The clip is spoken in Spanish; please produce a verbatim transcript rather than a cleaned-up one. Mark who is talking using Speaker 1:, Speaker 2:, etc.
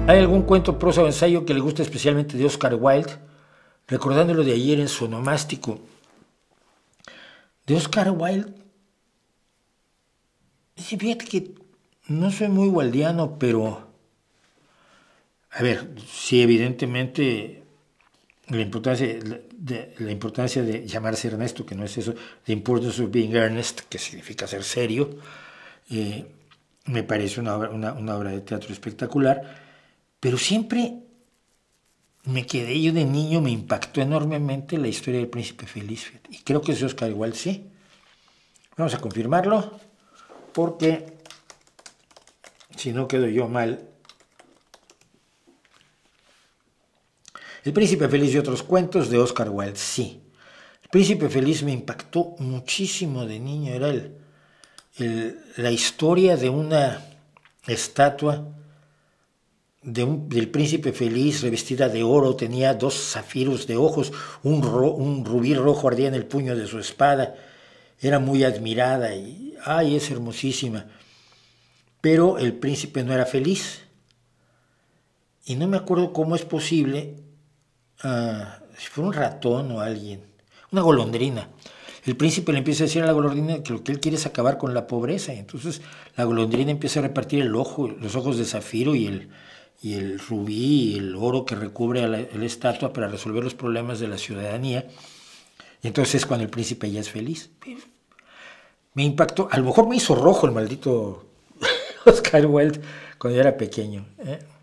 Speaker 1: ¿Hay algún cuento, prosa o ensayo que le guste especialmente de Oscar Wilde? Recordándolo de ayer en su onomástico. De Oscar Wilde, fíjate que no soy muy wildiano, pero, a ver, sí, evidentemente la importancia de, la importancia de llamarse Ernesto, que no es eso, the importance of being earnest, que significa ser serio, eh, me parece una obra, una, una obra de teatro espectacular, pero siempre me quedé, yo de niño me impactó enormemente la historia del Príncipe Feliz, y creo que es de Oscar Wilde, sí. Vamos a confirmarlo, porque si no quedo yo mal. El Príncipe Feliz y otros cuentos de Oscar Wilde, sí. El Príncipe Feliz me impactó muchísimo de niño, era el, el, la historia de una estatua de un, del Príncipe Feliz revestida de oro, tenía dos zafiros de ojos, un, ro, un rubí rojo ardía en el puño de su espada, era muy admirada y, ay, es hermosísima. Pero el príncipe no era feliz. Y no me acuerdo cómo es posible, uh, si fue un ratón o alguien, una golondrina. El príncipe le empieza a decir a la golondrina que lo que él quiere es acabar con la pobreza. Y entonces la golondrina empieza a repartir el ojo, los ojos de zafiro y el, y el rubí y el oro que recubre a la, a la estatua para resolver los problemas de la ciudadanía. Y entonces es cuando el príncipe ya es feliz. Me impactó, a lo mejor me hizo rojo el maldito Oscar Wilde cuando yo era pequeño, ¿eh?